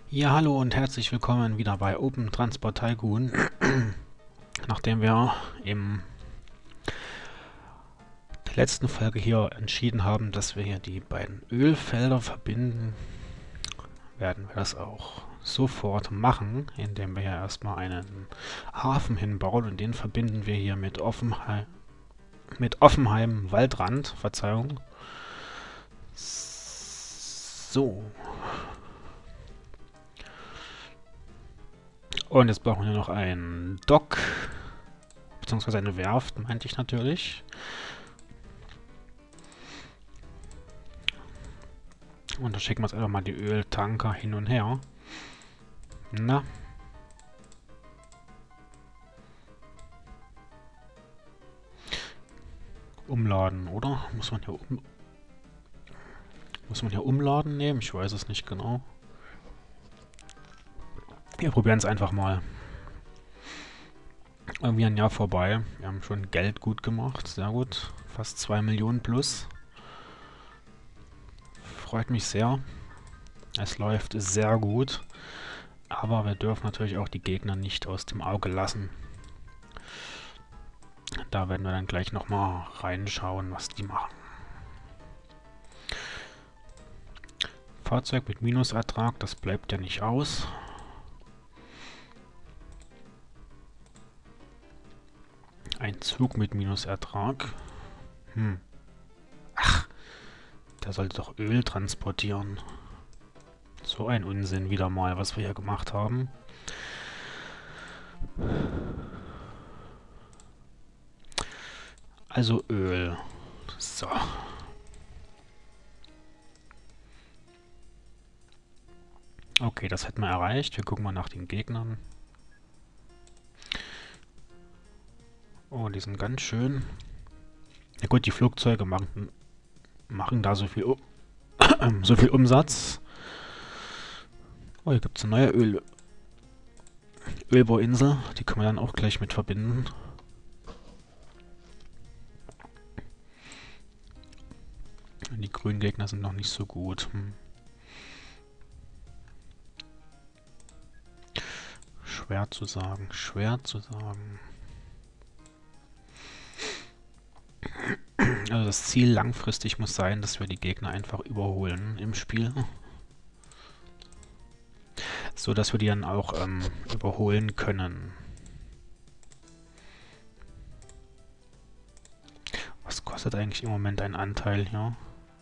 Ja, hallo und herzlich willkommen wieder bei Open Transport Tycoon. Nachdem wir in der letzten Folge hier entschieden haben, dass wir hier die beiden Ölfelder verbinden, werden wir das auch sofort machen, indem wir hier erstmal einen Hafen hinbauen und den verbinden wir hier mit Offenheim Waldrand. Verzeihung. So. Und jetzt brauchen wir noch einen Dock, beziehungsweise eine Werft, meinte ich natürlich. Und da schicken wir jetzt einfach mal die Öltanker hin und her. Na, umladen, oder? Muss man hier umladen nehmen? Ich weiß es nicht genau. Wir probieren es einfach mal. Irgendwie ein Jahr vorbei. Wir haben schon Geld gut gemacht. Sehr gut. Fast 2 Millionen plus. Freut mich sehr. Es läuft sehr gut. Aber wir dürfen natürlich auch die Gegner nicht aus dem Auge lassen. Da werden wir dann gleich nochmal reinschauen, was die machen. Fahrzeug mit Minusertrag, das bleibt ja nicht aus. Ein Zug mit Minusertrag. Der sollte doch Öl transportieren. So ein Unsinn wieder mal, was wir hier gemacht haben. Also Öl. So. Okay, das hätten wir erreicht. Wir gucken mal nach den Gegnern. Oh, die sind ganz schön. Na gut, die Flugzeuge machen da so viel Umsatz. Oh, hier gibt es eine neue Ölbohrinsel. Die können wir dann auch gleich mit verbinden. Die grünen Gegner sind noch nicht so gut. Schwer zu sagen, schwer zu sagen. Also das Ziel langfristig muss sein, dass wir die Gegner einfach überholen im Spiel. So dass wir die dann auch überholen können. Was kostet eigentlich im Moment ein Anteil hier?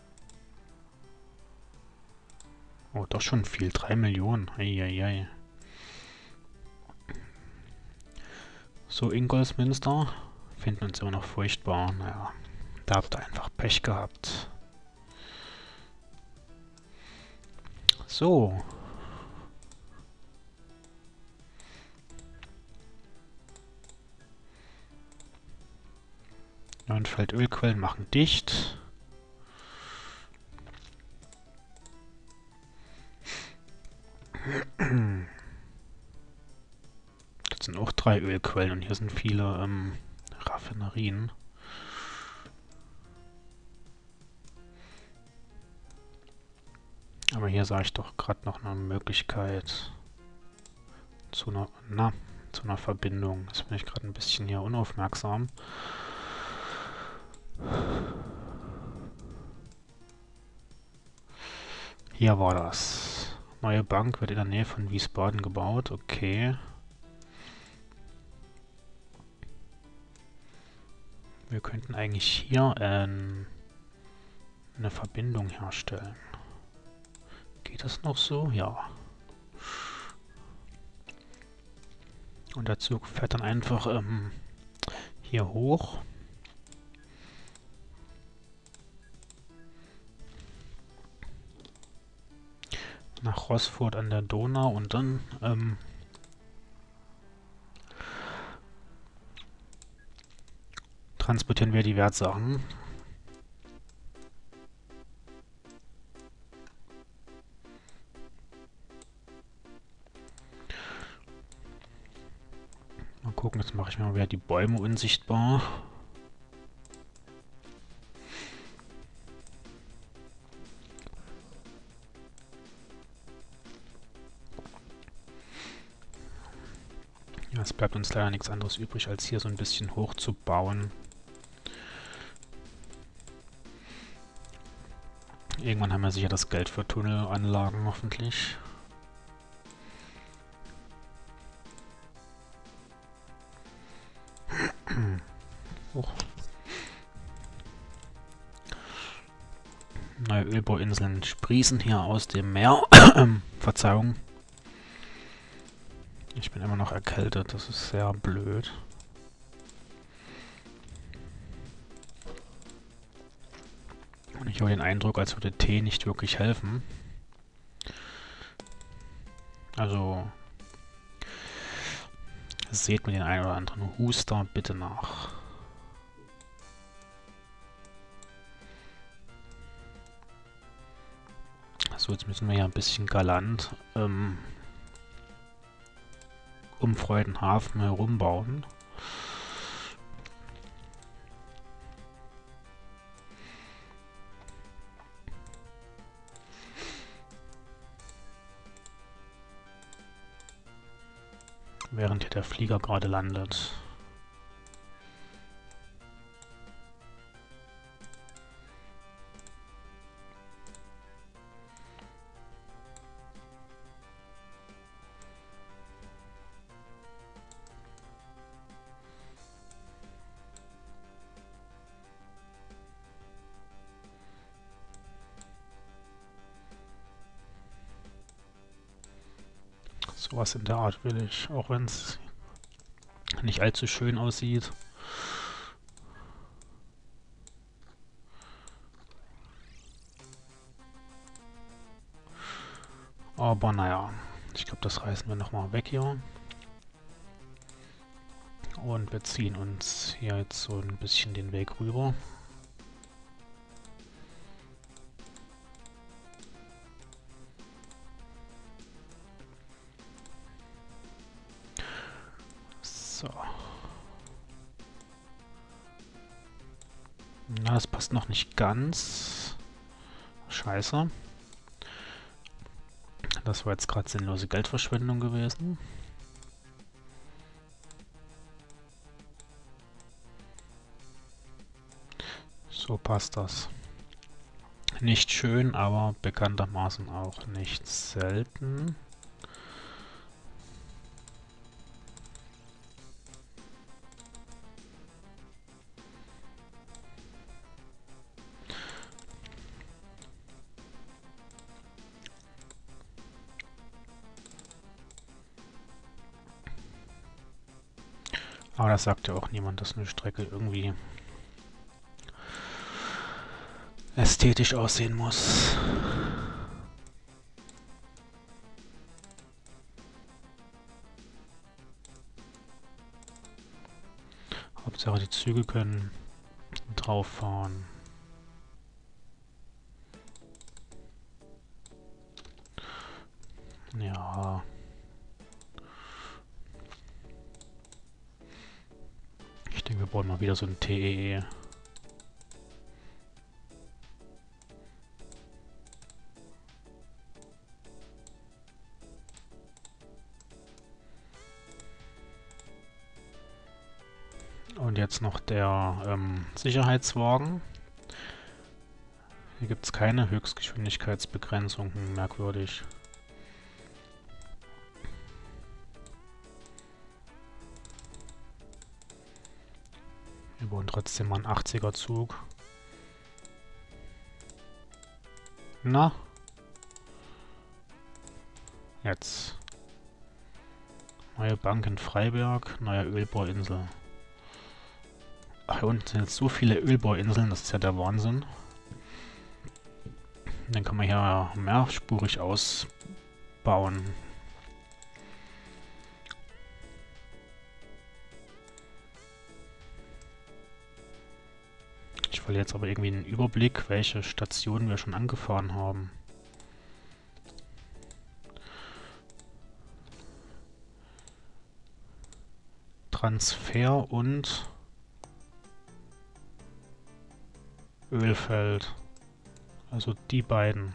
Oh, doch schon viel. 3 Millionen. Eieiei. So, Ingolsmünster. Finden uns immer noch furchtbar. Naja, da habt ihr einfach Pech gehabt. So. Neuenfeld Ölquellen machen dicht. Das sind auch 3 Ölquellen und hier sind viele Raffinerien. Aber hier sah ich doch gerade noch eine Möglichkeit zu einer Verbindung. Das bin ich gerade ein bisschen hier unaufmerksam. Hier war das. Neue Bank wird in der Nähe von Wiesbaden gebaut. Okay. Wir könnten eigentlich hier eine Verbindung herstellen. Geht das noch so? Ja. Und der Zug fährt dann einfach hier hoch. Nach Roßfurt an der Donau und dann transportieren wir die Wertsachen. Mal gucken, jetzt mache ich mal wieder die Bäume unsichtbar. Es bleibt uns leider nichts anderes übrig, als hier so ein bisschen hochzubauen. Irgendwann haben wir sicher das Geld für Tunnelanlagen, hoffentlich. Hoch. Neue Ölbohrinseln sprießen hier aus dem Meer. Verzeihung. Ich bin immer noch erkältet, das ist sehr blöd. Und ich habe den Eindruck, als würde Tee nicht wirklich helfen. Also seht mir den einen oder anderen Huster bitte nach. So, jetzt müssen wir ja ein bisschen galant um Freudenhafen herumbauen. Während hier der Flieger gerade landet. Sowas in der Art will ich, auch wenn es nicht allzu schön aussieht. Aber naja, ich glaube, das reißen wir nochmal weg hier. Und wir ziehen uns hier jetzt so ein bisschen den Weg rüber. So. Na, das passt noch nicht ganz. Scheiße. Das war jetzt gerade sinnlose Geldverschwendung gewesen. So passt das. Nicht schön, aber bekanntermaßen auch nicht selten. Aber das sagt ja auch niemand, dass eine Strecke irgendwie ästhetisch aussehen muss. Hauptsache die Züge können drauf fahren. Ja. Ich denke, wir brauchen mal wieder so ein TEE. Und jetzt noch der Sicherheitswagen. Hier gibt es keine Höchstgeschwindigkeitsbegrenzung. Merkwürdig. Wir wollen trotzdem mal einen 80er Zug. Na? Jetzt. Neue Bank in Freiberg, neue Ölbohrinsel. Ach, hier unten sind jetzt so viele Ölbohrinseln, das ist ja der Wahnsinn. Dann kann man hier mehrspurig ausbauen. Ich verliere jetzt aber irgendwie einen Überblick, welche Stationen wir schon angefahren haben. Transfer und Ölfeld. Also die beiden.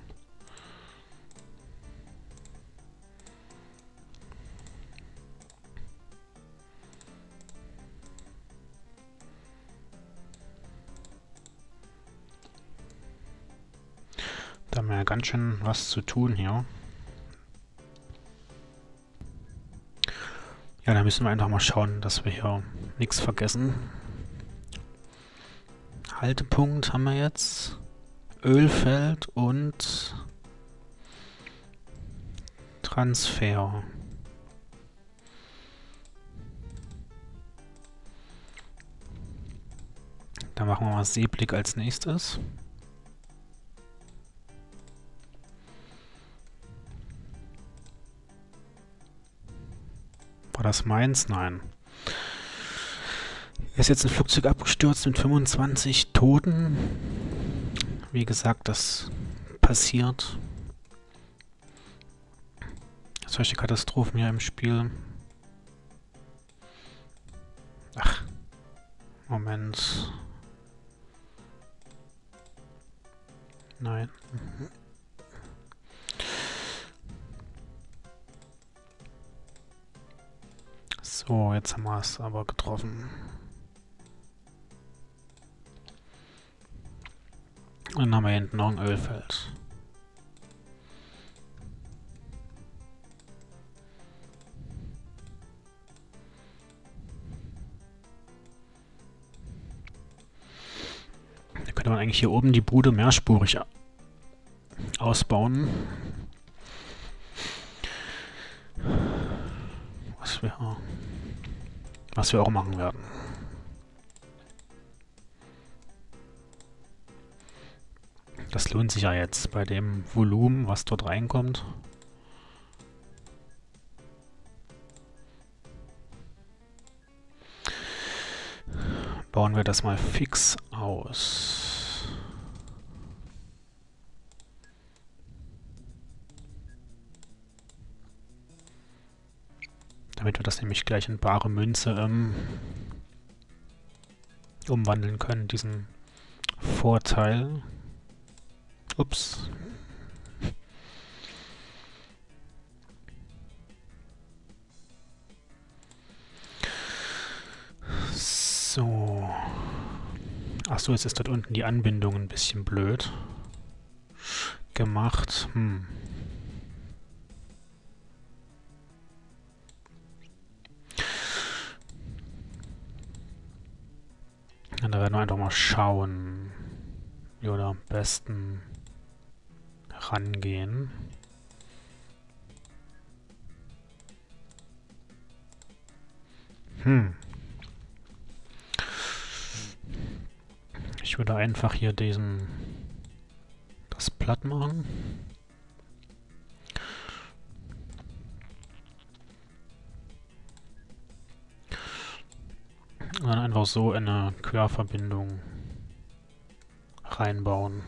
haben wir ja ganz schön was zu tun hier. Ja, da müssen wir einfach mal schauen, dass wir hier nichts vergessen. Haltepunkt haben wir jetzt. Ölfeld und Transfer. Da machen wir mal Seeblick als nächstes. War das Mainz? Nein. Hier ist jetzt ein Flugzeug abgestürzt mit 25 Toten. Wie gesagt, das passiert. Solche Katastrophen hier im Spiel. Ach, Moment. Nein. So, jetzt haben wir es aber getroffen. Und dann haben wir hier hinten noch ein Ölfeld. Da könnte man eigentlich hier oben die Bude mehrspurig ausbauen. Was wir auch machen werden. Das lohnt sich ja jetzt bei dem Volumen, was dort reinkommt. Bauen wir das mal fix aus. Damit wir das nämlich gleich in bare Münze umwandeln können, diesen Vorteil. Ups. So. Achso, jetzt ist dort unten die Anbindung ein bisschen blöd gemacht. Und da werden wir einfach mal schauen, wie wir da am besten rangehen. Ich würde einfach hier das platt machen. Und dann einfach so in eine Querverbindung reinbauen.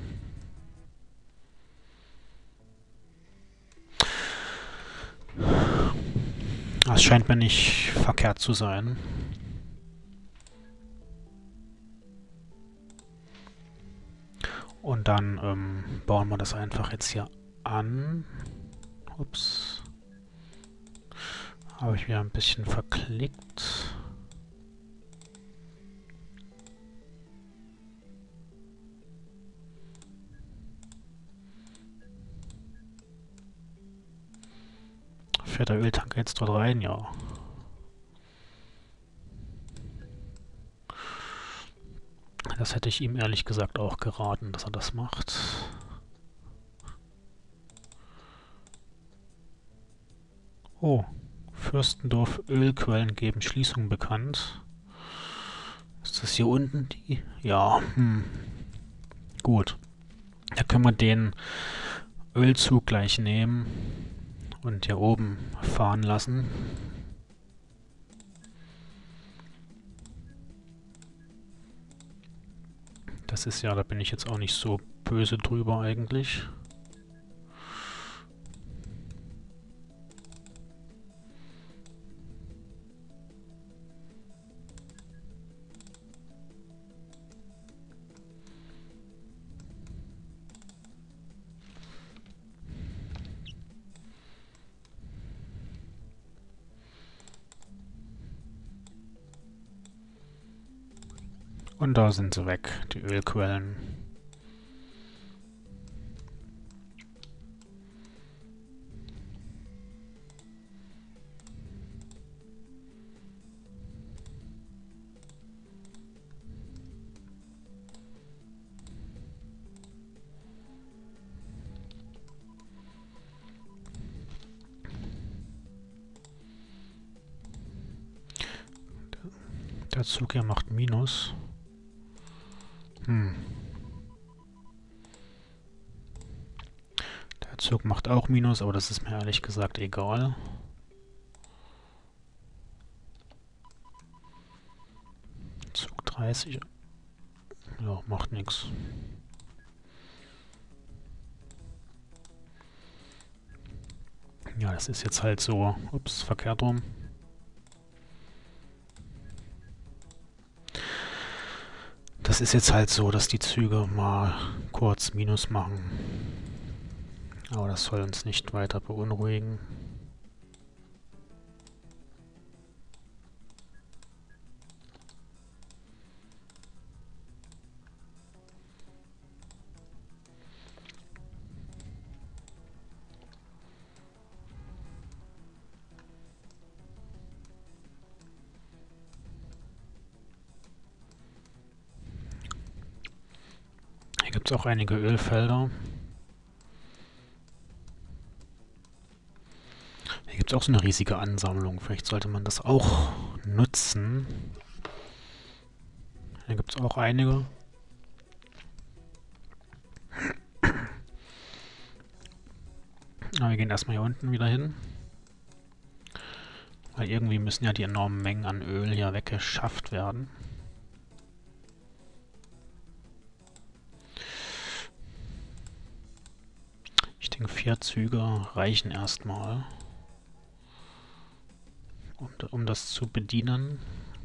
Das scheint mir nicht verkehrt zu sein. Und dann bauen wir das einfach jetzt hier an. Ups. Habe ich wieder ein bisschen verklickt. Fährt der Öltanker jetzt dort rein? Ja. Das hätte ich ihm ehrlich gesagt auch geraten, dass er das macht. Oh, Fürstendorf Ölquellen geben Schließung bekannt. Ist das hier unten die? Ja, gut. Da können wir den Ölzug gleich nehmen und hier oben fahren lassen. Das ist ja, da bin ich jetzt auch nicht so böse drüber eigentlich. Und da sind sie weg, die Ölquellen. Der Zug hier macht Minus. Hm. Der Zug macht auch Minus, aber das ist mir ehrlich gesagt egal. Zug 30. Ja, macht nichts. Ja, das ist jetzt halt so. Ups, verkehrt rum. Das ist jetzt halt so, dass die Züge mal kurz Minus machen. Aber das soll uns nicht weiter beunruhigen. Hier gibt es auch einige Ölfelder. Hier gibt es auch so eine riesige Ansammlung. Vielleicht sollte man das auch nutzen. Hier gibt es auch einige. Aber wir gehen erstmal hier unten wieder hin. Weil irgendwie müssen ja die enormen Mengen an Öl hier weggeschafft werden. Ich denke, 4 Züge reichen erstmal, um das zu bedienen.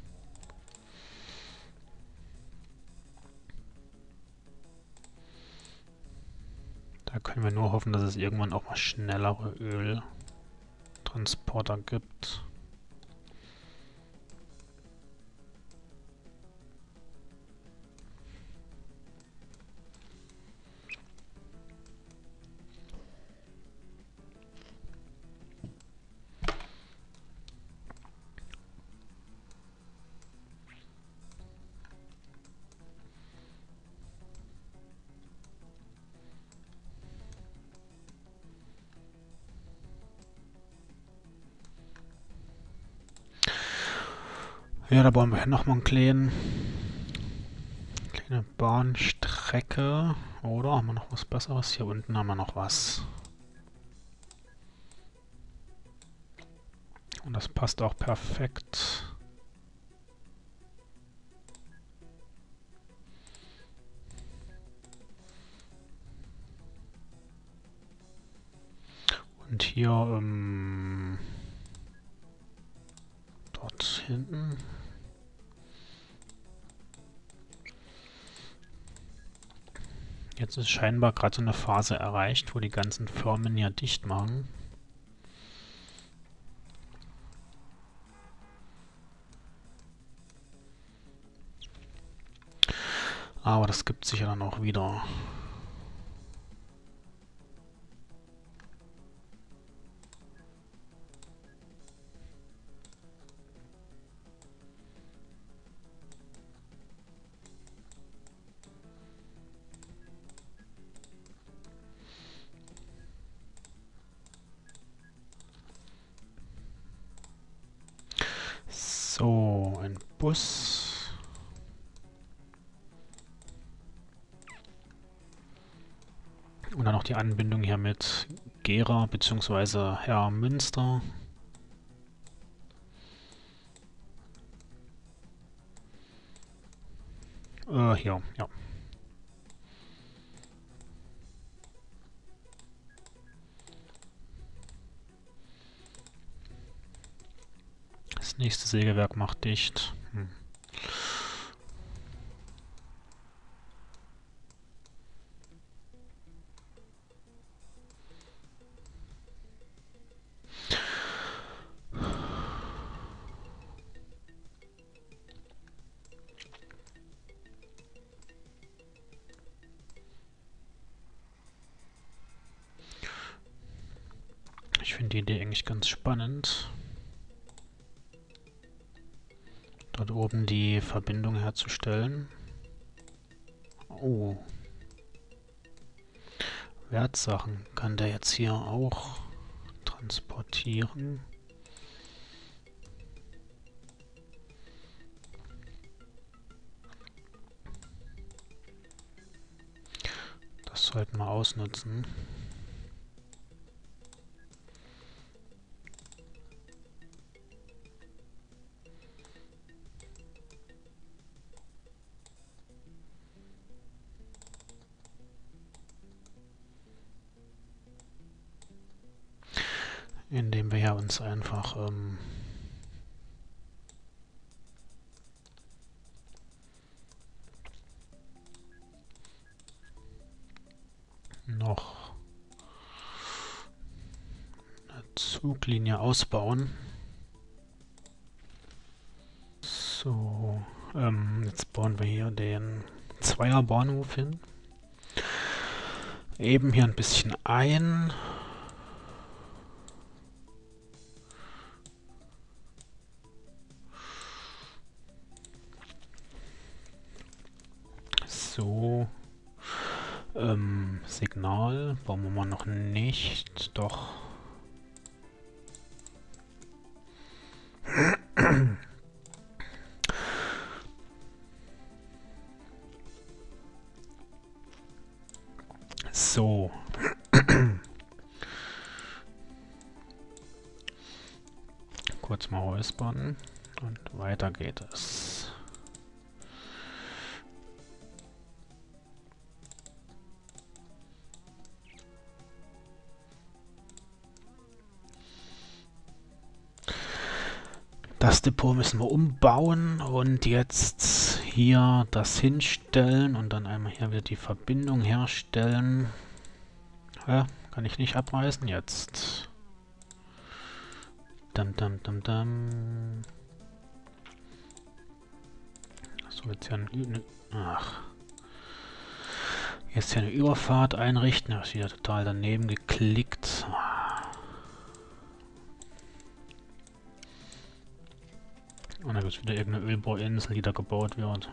Da können wir nur hoffen, dass es irgendwann auch mal schnellere Öltransporter gibt. Ja, da bauen wir nochmal eine kleine Bahnstrecke. Oder haben wir noch was Besseres? Hier unten haben wir noch was. Und das passt auch perfekt. Und hier dort hinten. Jetzt ist scheinbar gerade so eine Phase erreicht, wo die ganzen Firmen ja dicht machen. Aber das gibt sich ja dann auch wieder. So, ein Bus. Und dann noch die Anbindung hier mit Gera bzw. Herr Münster. Hier, ja. Das nächste Sägewerk macht dicht. Ich finde die Idee eigentlich ganz spannend. Dort oben die Verbindung herzustellen. Oh. Wertsachen kann der jetzt hier auch transportieren. sollten wir ausnutzen. Indem wir ja uns einfach noch eine Zuglinie ausbauen. So, jetzt bauen wir hier den Zweierbahnhof hin. Eben hier ein bisschen ein. So. Signal bauen wir mal noch nicht. Doch. So. Kurz mal räuspern. Und weiter geht es. Das Depot müssen wir umbauen und jetzt hier das hinstellen und dann einmal hier wieder die Verbindung herstellen. Ja, kann ich nicht abreißen jetzt. So, jetzt hier jetzt hier eine Überfahrt einrichten. Da ist wieder total daneben geklickt. Und da gibt es wieder irgendeine Ölbohrinsel, die da gebaut wird.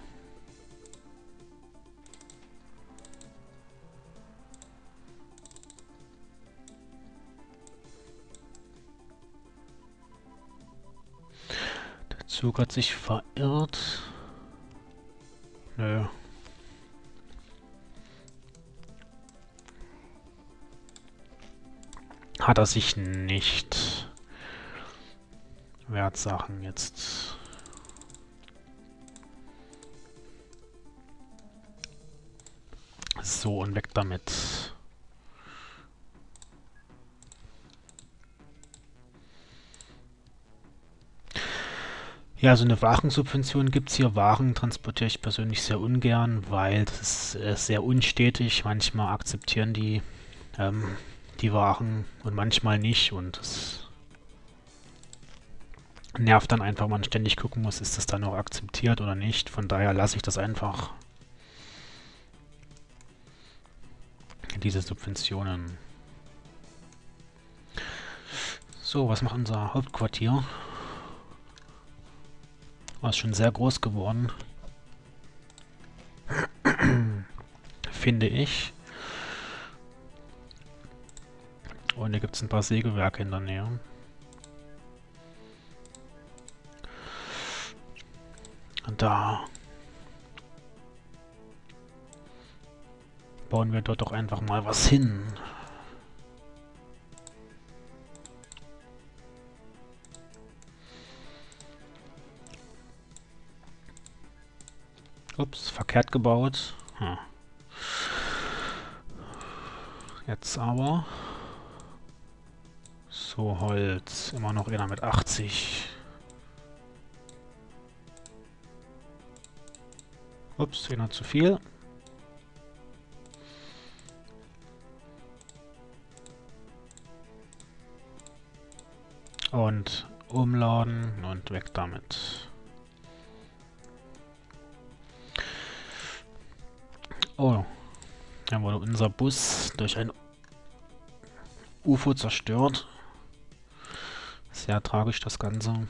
Der Zug hat sich verirrt. Nö. Hat er sich nicht. Wertsachen jetzt. So, und weg damit. Ja, so eine Warensubvention gibt es hier. Waren transportiere ich persönlich sehr ungern, weil das ist sehr unstetig. Manchmal akzeptieren die die Waren und manchmal nicht. Und das nervt dann einfach, wenn man ständig gucken muss, ist das dann auch akzeptiert oder nicht. Von daher lasse ich das einfach. Diese Subventionen. So, was macht unser Hauptquartier? Ist schon sehr groß geworden. Finde ich. Und hier gibt es ein paar Sägewerke in der Nähe. Und da bauen wir dort doch einfach mal was hin. Ups, verkehrt gebaut. Jetzt aber. So, Holz. Immer noch einer mit 80. Ups, einer zu viel. Und umladen und weg damit. Oh, dann wurde unser Bus durch ein UFO zerstört. Sehr tragisch das Ganze.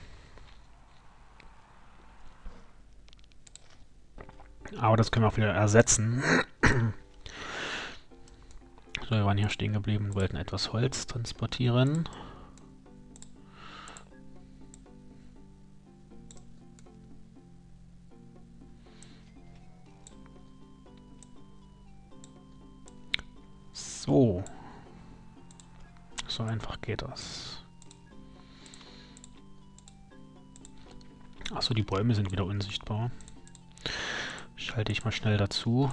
Aber das können wir auch wieder ersetzen. So, wir waren hier stehen geblieben und wollten etwas Holz transportieren. geht das. Achso, die Bäume sind wieder unsichtbar. Schalte ich mal schnell dazu.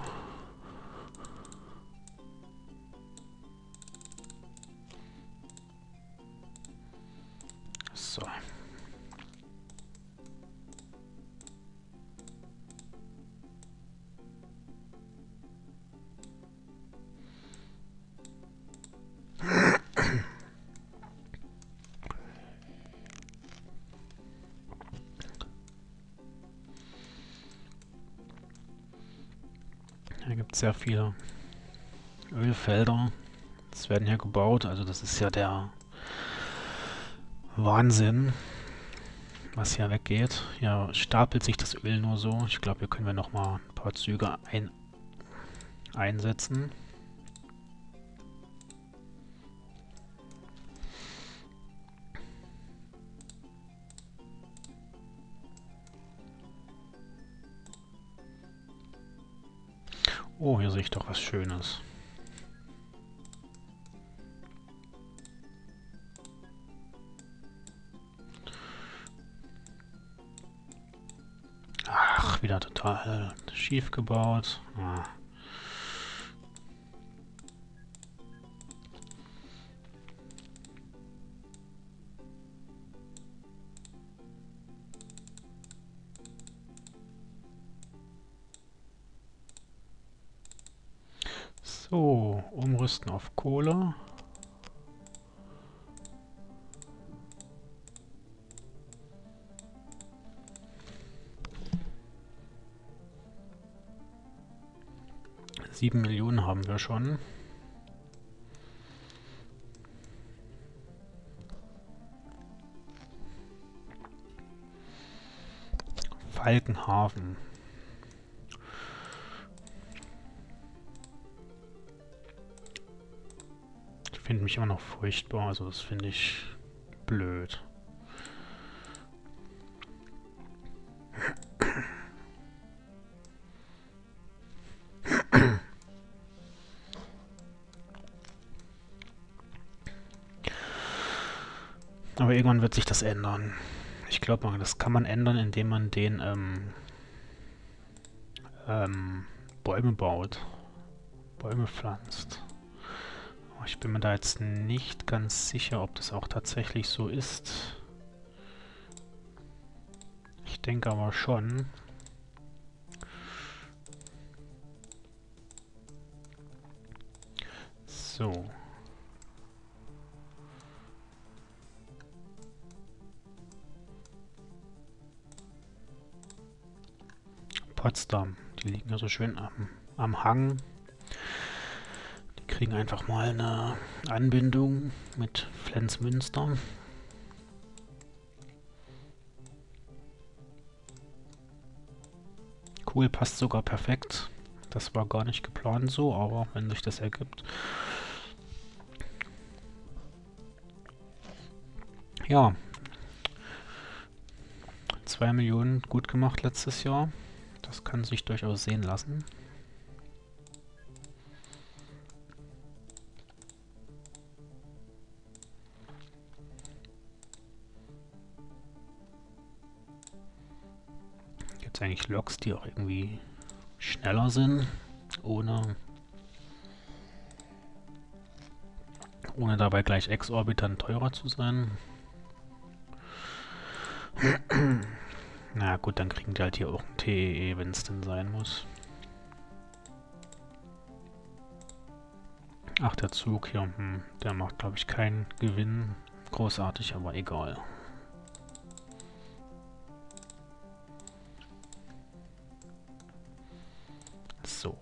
So. Hier gibt es sehr viele Ölfelder. Es werden hier gebaut, also das ist ja der Wahnsinn, was hier weggeht. Hier stapelt sich das Öl nur so. Ich glaube, hier können wir nochmal ein paar Züge einsetzen. Oh, hier sehe ich doch was Schönes. Ach, wieder total schief gebaut. Ah. So, umrüsten auf Kohle. Sieben Millionen haben wir schon. Falkenhafen. Ich finde mich immer noch furchtbar, also das finde ich blöd. Aber irgendwann wird sich das ändern. Ich glaube, das kann man ändern, indem man den Bäume baut. Bäume pflanzt. Aber ich bin mir da jetzt nicht ganz sicher, ob das auch tatsächlich so ist. Ich denke aber schon. So. Potsdam. Die liegen ja so schön am Hang. Die kriegen einfach mal eine Anbindung mit Flensmünster. Cool, passt sogar perfekt. Das war gar nicht geplant so, aber wenn sich das ergibt. Ja. 2 Millionen gut gemacht letztes Jahr. Das kann sich durchaus sehen lassen. Gibt es eigentlich Loks, die auch irgendwie schneller sind, ohne dabei gleich exorbitant teurer zu sein? Na gut, dann kriegen die halt hier auch ein TEE, wenn es denn sein muss. Ach, der Zug hier, der macht glaube ich keinen Gewinn. Großartig, aber egal. So.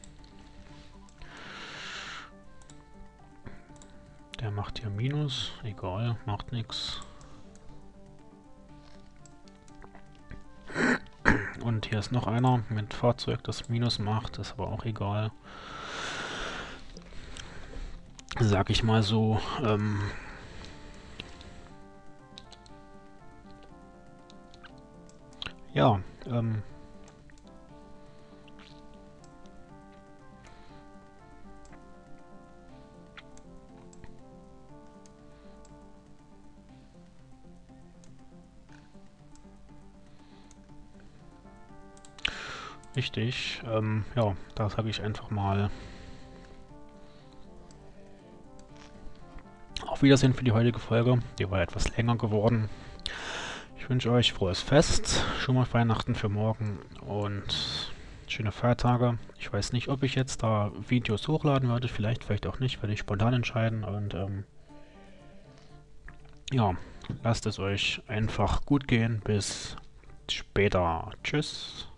Der macht hier Minus, egal, macht nichts. Und hier ist noch einer mit Fahrzeug, das Minus macht, ist aber auch egal. Sag ich mal so, ja, Richtig. Ja, da sage ich einfach mal auf Wiedersehen für die heutige Folge. Die war etwas länger geworden. Ich wünsche euch frohes Fest, schon mal Weihnachten für morgen und schöne Feiertage. Ich weiß nicht, ob ich jetzt da Videos hochladen werde, vielleicht auch nicht, werde ich spontan entscheiden und ja, lasst es euch einfach gut gehen. Bis später. Tschüss.